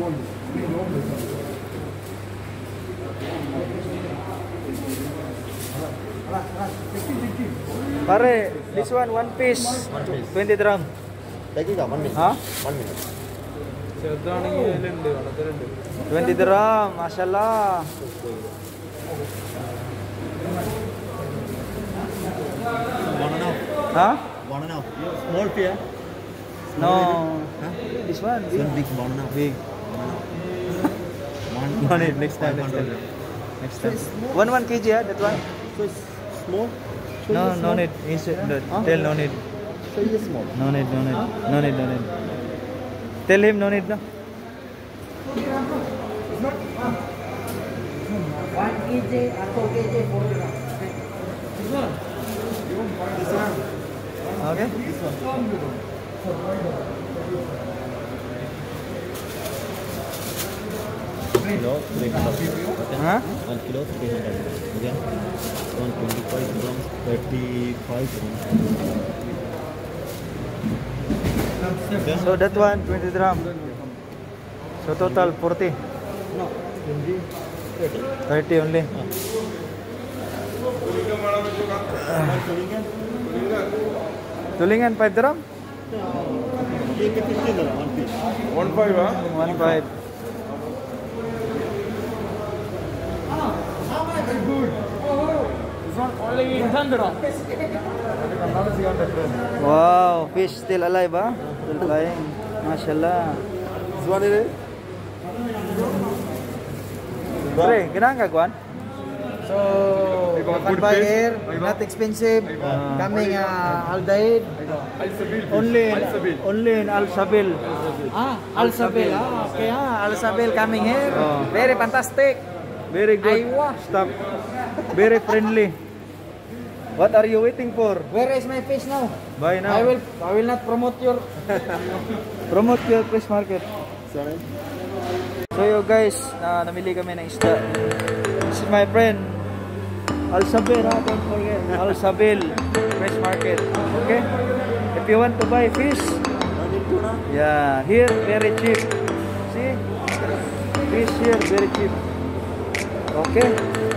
Pare, this one piece. 20 dirham. Huh? 1 minute. 20 dirham, mashallah. Huh? 1.5. Small pear. No. Huh? This one. This one big 1.5. Big. No need. Next time. Next time. 1 kg, yeah, that one. So it's small. No need. Tell no need. So it's small. No need. Tell him no need, no. 1 kg atau kg 4 gram. This one. Okay. This one. Kilo 300. Huh? 1 kilo 300. Again, 125 grams, 35 grams. So that one 20 dirham. So total 40. No, 30 only. Tulingan 5 dirham? 15 one piece. 1.5, huh? 1.5. This one only 10 dirham. Wow, fish still alive, huh? Still flying. Mashallah. This one is Pre, ganahan ka, Guan? So, Ikaw, you can good buy fish. here, Ikaw. not expensive. Coming Aldaid. Al-Sabil. Only Al-Sabil. only in Al Sabil. Al Sabil. Okay, Al Sabil coming here. Oh. Very fantastic. Very good Aywa. stuff. Very friendly. What are you waiting for? Where is my fish now? Buy now. I will not promote your. Promote your fish market. Sorry. So yo guys, namili kami ng isda. This is my friend Al Sabil, don't forget. Al Sabil Fish Market. Okay? If you want to buy fish, yeah, here very cheap. See? Fish here very cheap. Okay?